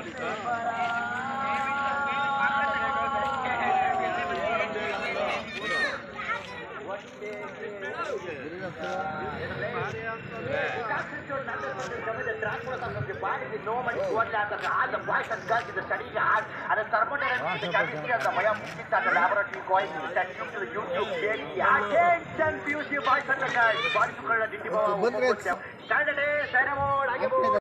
No money to watch after all the boys and girls in the study hard and the thermometer the chemistry of the Maya Mukit and the laboratory going that to the YouTube baby. Attention, beauty boys and the girls. Body to color the Saturday, Saturday,